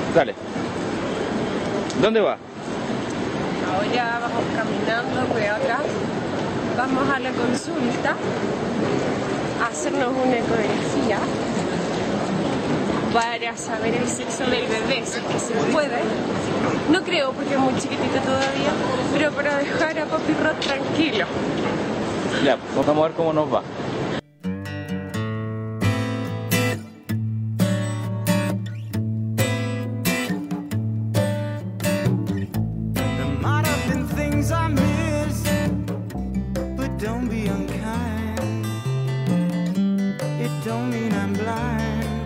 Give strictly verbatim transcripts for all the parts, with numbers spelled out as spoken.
Dale. ¿Dónde va? Ahora vamos caminando por acá. Vamos a la consulta a hacernos una ecografía para saber el sexo del bebé, si es que se puede. No creo porque es muy chiquitito todavía, pero para dejar a Papi Rod tranquilo. Ya, pues vamos a ver cómo nos va. Don't mean I'm blind.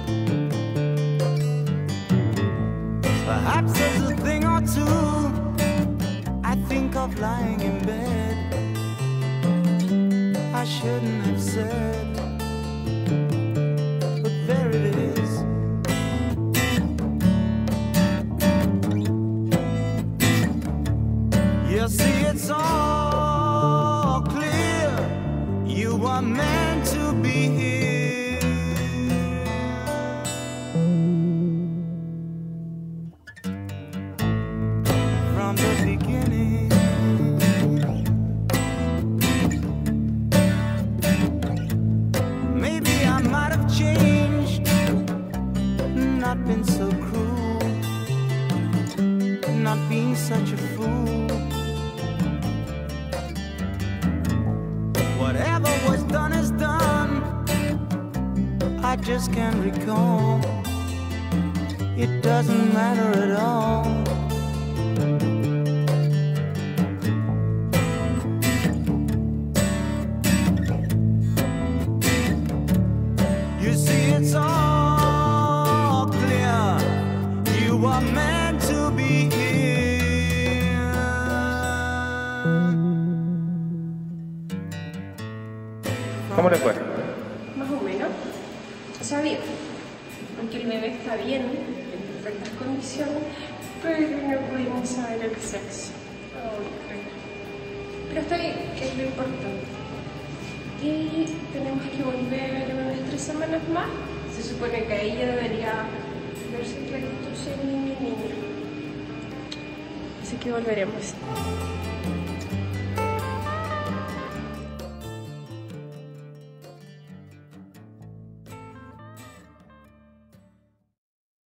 Perhaps there's a thing or two I think of lying in bed I shouldn't have said, but there it is. You see, it's all clear. You were meant to be here. From the beginning, maybe I might have changed, not been so cruel, not being such a fool. Whatever was done is done. I just can't recall. It doesn't matter at all. You see, it's all clear. You were meant to be here. ¿Cómo le fue? Más o menos. O sea, bien. Aunque el bebé está bien, en perfectas condiciones, pero no pudimos saber el sexo. Oh, pero está bien, que es lo importante. Y tenemos que volver en unas tres semanas más. Se supone que ahí ya debería verse clarito si es niño y niña. Así que volveremos.